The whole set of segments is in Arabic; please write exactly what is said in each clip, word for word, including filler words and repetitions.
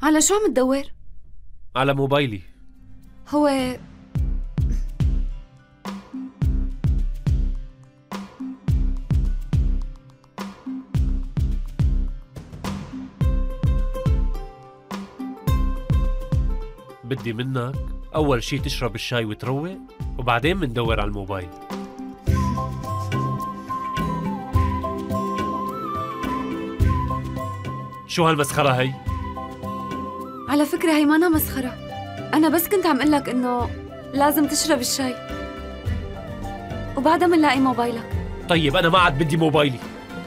على شو عم تدور؟ على موبايلي. هو بدي منك أول شي تشرب الشاي وتروق، وبعدين مندور على الموبايل. شو هالمسخرة هي؟ على فكرة هي مانا مسخرة، أنا بس كنت عم قلك إنه لازم تشرب الشاي وبعدها منلاقي موبايلك. طيب أنا ما عاد بدي موبايلي.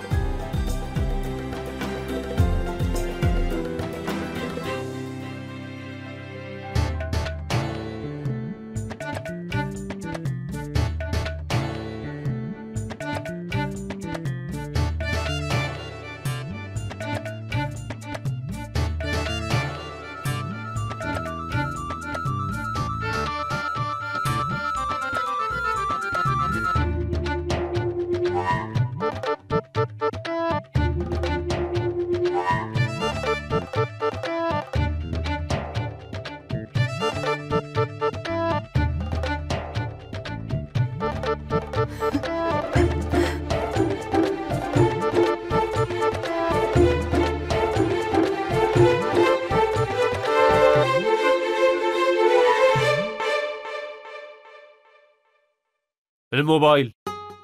الموبايل.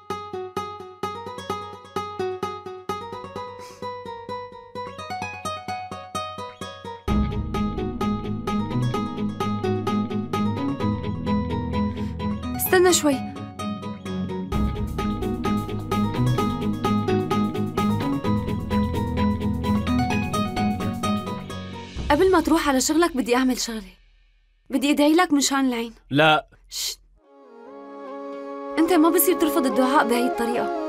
استنى شوي. قبل ما تروح على شغلك بدي أعمل شغلة، بدي أدعي لك من شان العين. لا. شت. أنت ما بصير ترفض الدعاء بهي الطريقة.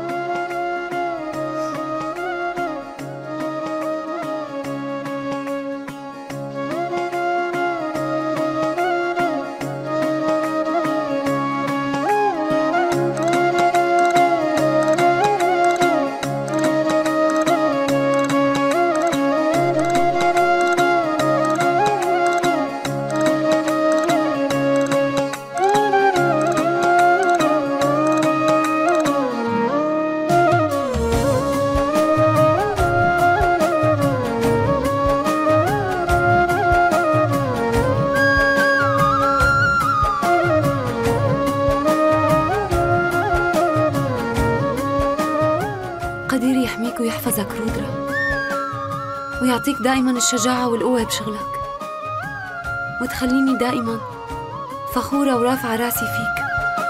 قدير يحميك ويحفظك رودرا، ويعطيك دائما الشجاعة والقوة بشغلك، وتخليني دائما فخورة ورافعة راسي فيك.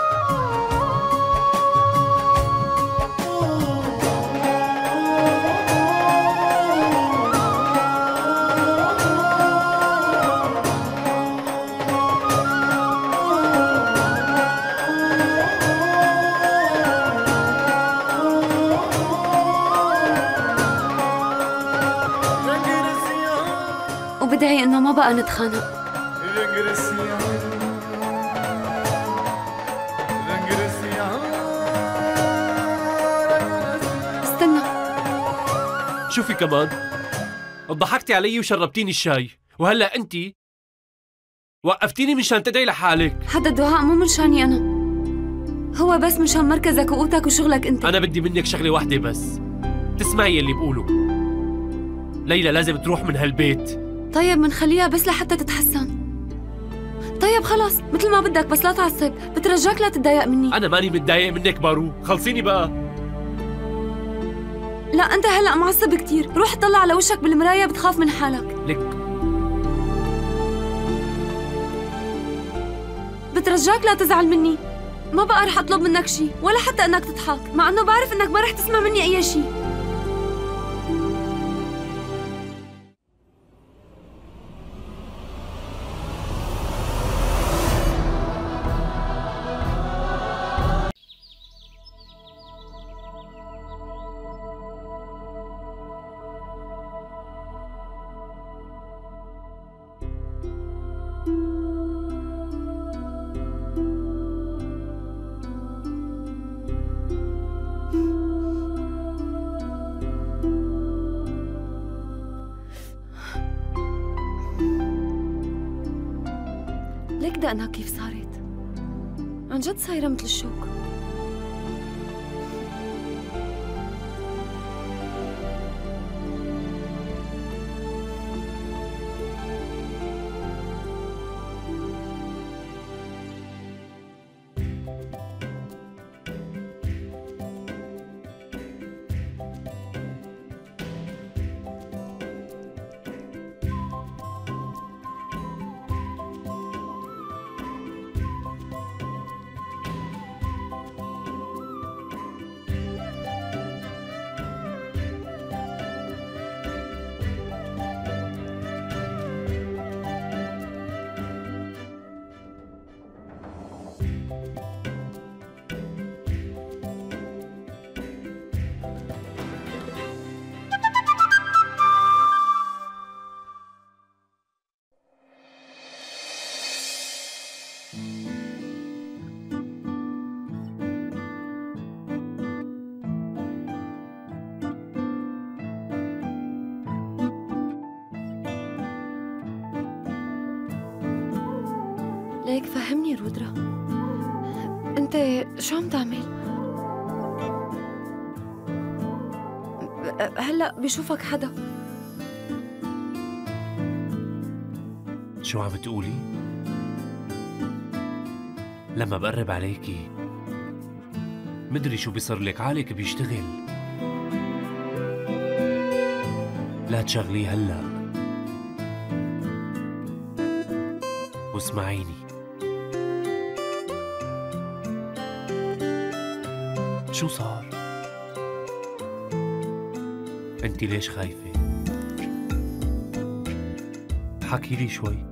وبدعي إنه ما بقى نتخانق. استنى. شوفي كمان، ضحكتي علي وشربتيني الشاي، وهلا انت وقفتيني مشان تدعي لحالك. هذا الدعاء مو من شاني أنا، هو بس مشان مركزك وقوتك وشغلك أنت. أنا بدي منك شغلة واحدة بس، تسمعي اللي بقوله. ليلى لازم تروح من هالبيت. طيب منخليها بس لحتى تتحسن. طيب خلص مثل ما بدك، بس لا تعصب، بترجاك لا تتضايق مني. أنا ماني متضايق منك بارو، خلصيني بقى. لا أنت هلأ معصب كتير، روح طلع على وشك بالمراية بتخاف من حالك. لك بترجاك لا تزعل مني، ما بقى رح أطلب منك شي ولا حتى إنك تضحك، مع إنه بعرف إنك ما رح تسمع مني أي شي. ليك دقنا كيف صارت؟ عن جد صايرة مثل الشوك. ليك فهمني رودرا، انت شو عم تعمل؟ هلا بشوفك حدا. شو عم تقولي؟ لما بقرب عليكي مدري شو بيصير لك، عقلك بيشتغل. لا تشغلي هلا واسمعيني. شو صار؟ انتي ليش خايفة؟ حكي لي شوي.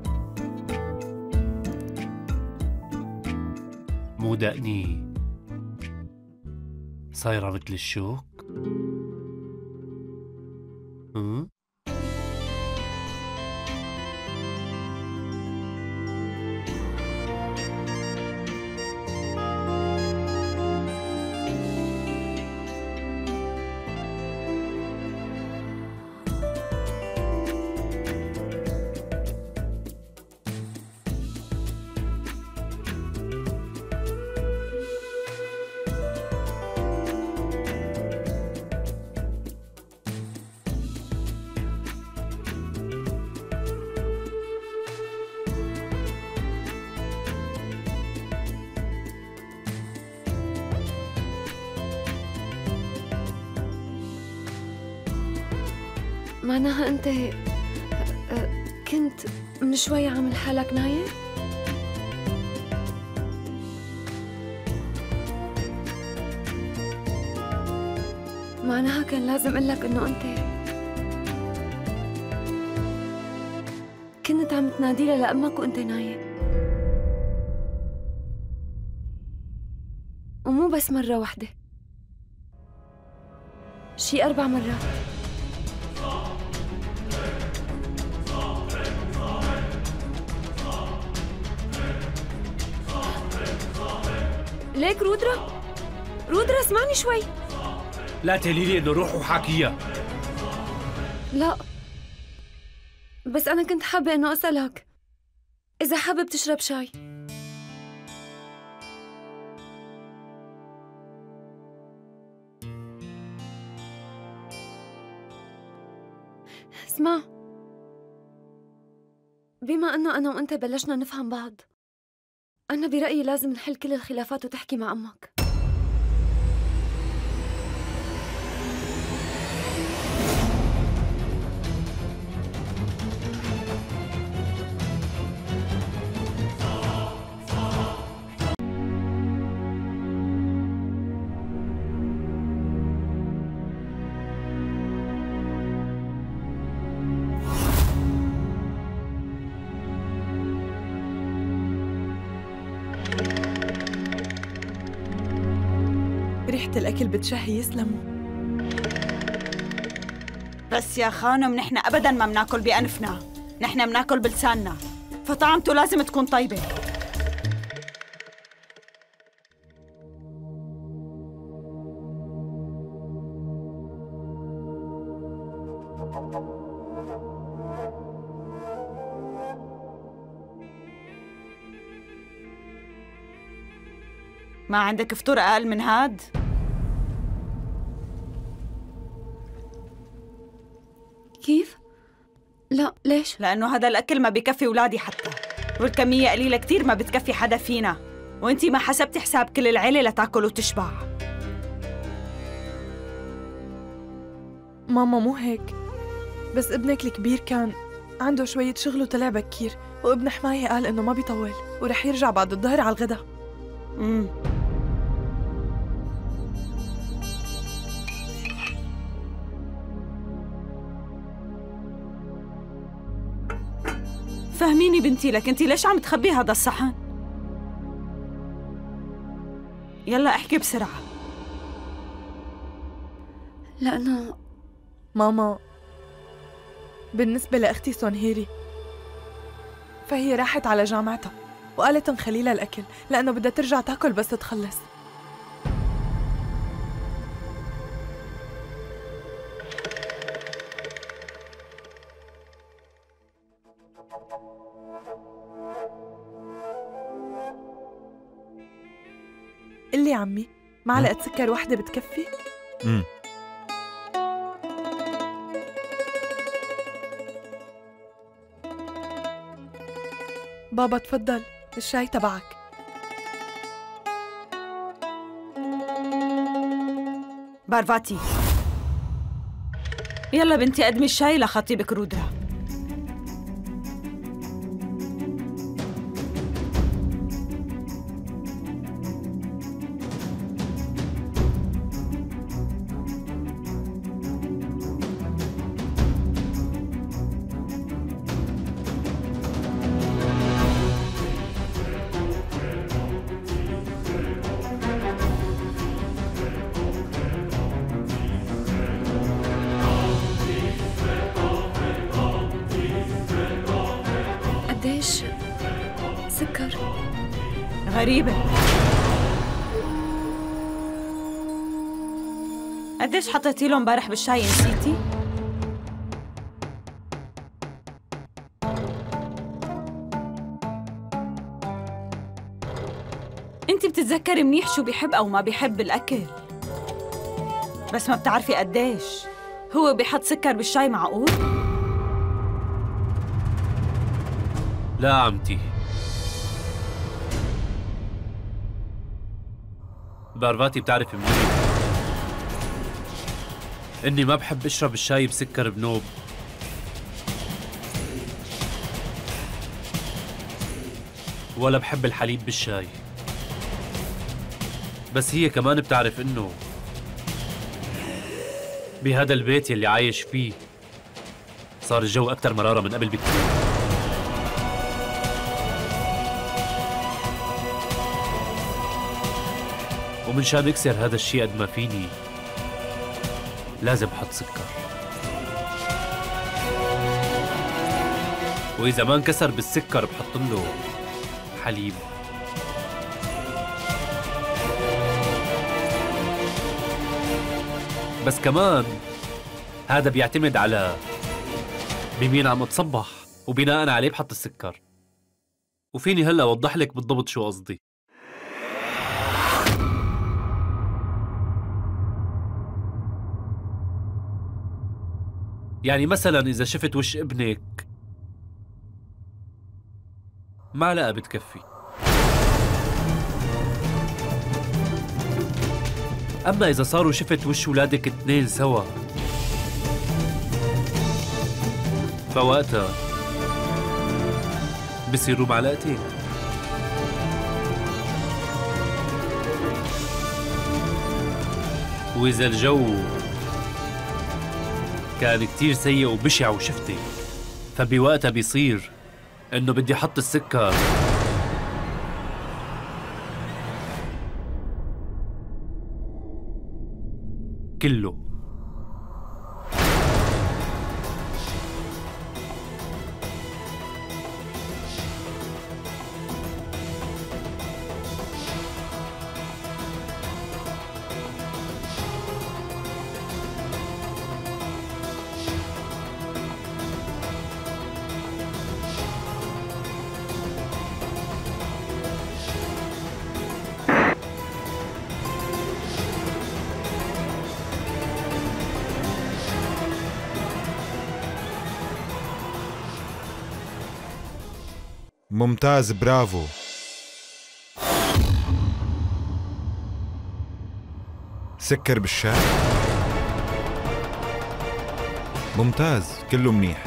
مو دقني صايرة مثل الشوك؟ هم؟ معناها انت كنت من شوي عامل حالك نايم؟ معناها كان لازم اقول لك انه انت كنت عم تنادي لها لامك وانت نايم، ومو بس مرة واحدة، شي أربع مرات. ليك رودرا، رودرا اسمعني شوي. لا تقولي لي انه روح وحاكيها. لا بس أنا كنت حابة إنه أسألك إذا حابب تشرب شاي. اسمع، بما إنه أنا وأنت بلشنا نفهم بعض، أنا برأيي لازم نحل كل الخلافات وتحكي مع أمك. ريحة الأكل بتشهي. يسلموا. بس يا خانم نحن أبداً ما مناكل بأنفنا، نحن مناكل بلساننا، فطعمته لازم تكون طيبة. ما عندك فطور أقل من هاد؟ كيف؟ لا ليش؟ لأنه هذا الأكل ما بكفي ولادي حتى، والكمية قليلة كتير ما بتكفي حدا فينا، وانتي ما حسبتي حساب كل العيلة لتاكل وتشبع. ماما مو هيك، بس ابنك الكبير كان عنده شوية شغل وطلع بكير، وابن حماية قال إنه ما بيطول ورح يرجع بعد الظهر على الغدا. امم فهميني بنتي، لك انتي ليش عم تخبي هذا الصحن؟ يلا احكي بسرعة. لأنه ماما بالنسبة لأختي سونهيري فهي راحت على جامعتها وقالت نخلي لها الأكل لأنه بدها ترجع تاكل بس تخلص. قلي عمي، معلقة سكر واحدة بتكفي؟ امم بابا تفضل الشاي تبعك. بارفاتي، يلا بنتي قدمي الشاي لخطيبك رودرا. قديش سكر؟ غريبة. قديش حطيتي له امبارح بالشاي، نسيتي؟ انت بتتذكري منيح شو بيحب او ما بيحب بالاكل، بس ما بتعرفي قديش. هو بيحط سكر بالشاي، معقول؟ لا عمتي، بارفاتي بتعرف منيح إني ما بحب أشرب الشاي بسكر بنوب، ولا بحب الحليب بالشاي. بس هي كمان بتعرف إنه بهذا البيت يلي عايش فيه صار الجو أكتر مرارة من قبل بكتير. ومن شان اكسر هذا الشيء قد ما فيني لازم احط سكر، واذا ما انكسر بالسكر بحط له حليب. بس كمان هذا بيعتمد على بمين عم اتصبح، وبناء عليه بحط السكر. وفيني هلا اوضح لك بالضبط شو قصدي. يعني مثلا إذا شفت وش ابنك معلقة بتكفي، أما إذا صاروا شفت وش ولادك اثنين سوا فوقتها بصيروا معلقتين. وإذا الجو كان كتير سيء وبشع وشفتي فبوقتها بيصير انه بدي احط السكر كله. ممتاز، برافو. سكر بالشاي. ممتاز، كله منيح.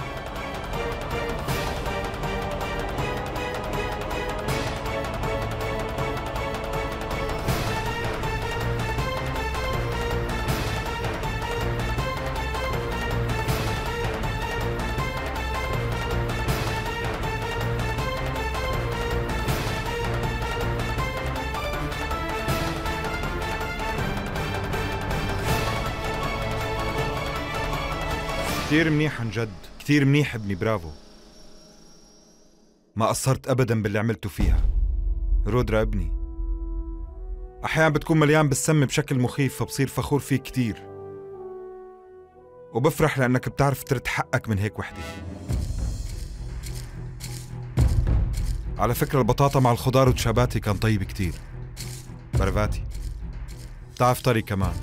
كتير منيح عن جد، كتير منيح ابني، برافو. ما قصرت أبداً باللي عملته فيها. رودرا ابني، أحياناً بتكون مليان بالسم بشكل مخيف، فبصير فخور فيك كتير، وبفرح لأنك بتعرف ترد حقك من هيك وحدة. على فكرة البطاطا مع الخضار وتشاباتي كان طيب كتير. برفاتي، بتعرف طري كمان.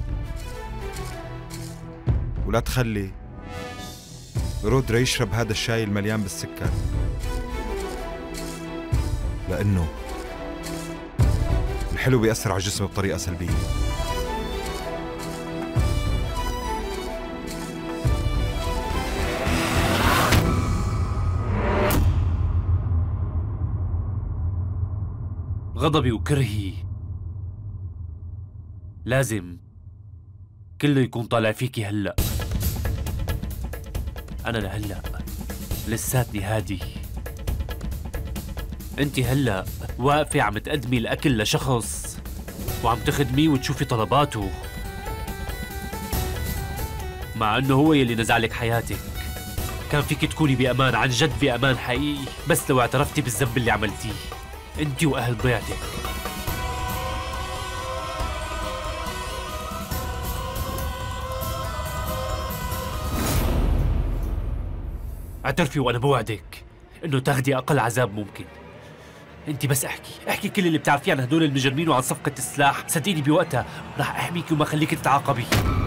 ولا تخلي رودرا يشرب هذا الشاي المليان بالسكر، لأنه الحلو بيأثر على الجسم بطريقة سلبية. غضبي وكرهي لازم كله يكون طالع فيكي هلأ. أنا لهلأ لساتني هادي. انتي هلأ واقفة عم تقدمي الأكل لشخص وعم تخدميه وتشوفي طلباته، مع انه هو يلي نزعلك حياتك. كان فيك تكوني بأمان، عن جد بأمان حقيقي، بس لو اعترفتي بالذنب اللي عملتيه انتي وأهل ضيعتك. اعترفي وانا بوعدك انه تاخدي اقل عذاب ممكن. انت بس احكي احكي كل اللي بتعرفيه عن هدول المجرمين وعن صفقة السلاح، صدقيني بوقتها رح احميكي وما خليكي تتعاقبي.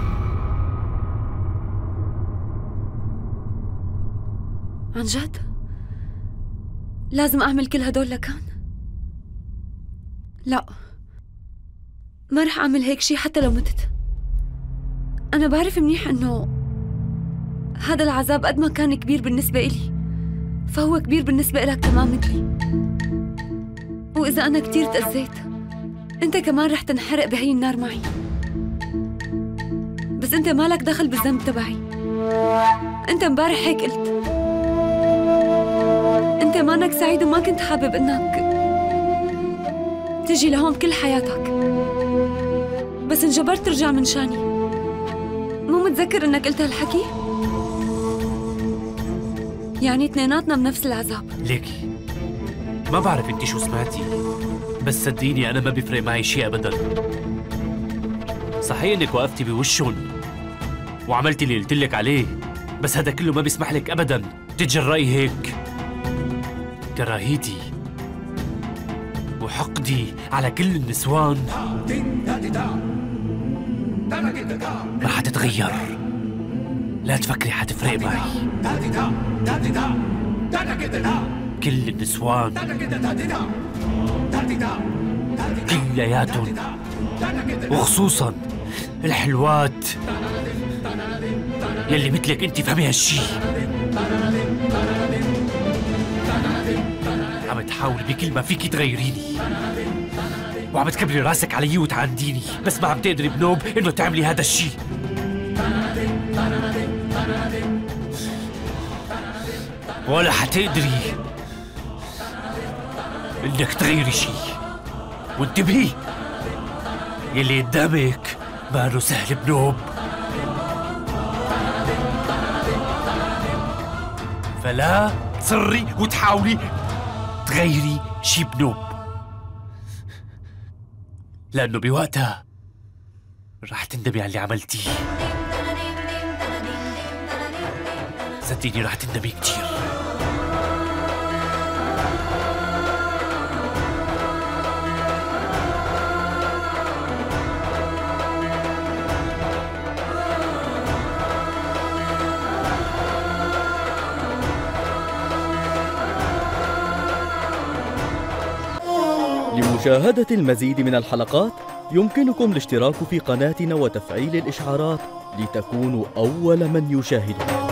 عن جد؟ لازم اعمل كل هدول لكان؟ لا، ما رح اعمل هيك شي حتى لو متت. انا بعرف منيح انه هذا العذاب قد ما كان كبير بالنسبة إلي فهو كبير بالنسبة إلك كمان مثلي، وإذا أنا كتير تأذيت أنت كمان رح تنحرق بهي النار معي. بس أنت مالك دخل بالذنب تبعي. أنت مبارح هيك قلت أنت مانك سعيد وما كنت حابب إنك تجي لهون كل حياتك، بس انجبرت ترجع من شاني. مو متذكر إنك قلت هالحكي؟ يعني اثنيناتنا بنفس العذاب. ليكي ما بعرف انتي شو سمعتي، بس صدقيني انا ما بيفرق معي شيء ابدا. صحيح انك وقفتي بوشهم وعملتي اللي قلتلك عليه، بس هذا كله ما بيسمح لك ابدا تتجرأي هيك. كراهيتي وحقدي على كل النسوان ما حتتغير. لا تفكري حتفرق معي. كل النسوان كلياتهم، وخصوصا الحلوات يلي مثلك انت، فهمي هالشي. عم تحاولي بكل ما فيكي تغيريني، وعم تكبري راسك علي وتعانديني، بس ما عم تقدري بنوب انه تعملي هذا الشي. ولا حتقدري انك تغيري شي. وانتبهي، يلي قدامك ما سهل بنوب، فلا تصري وتحاولي تغيري شي بنوب، لأنه بوقتها رح تندمي على اللي عملتيه. صدقيني رح تندمي كتير. لمشاهدة المزيد من الحلقات يمكنكم الاشتراك في قناتنا وتفعيل الإشعارات لتكونوا أول من يشاهدها.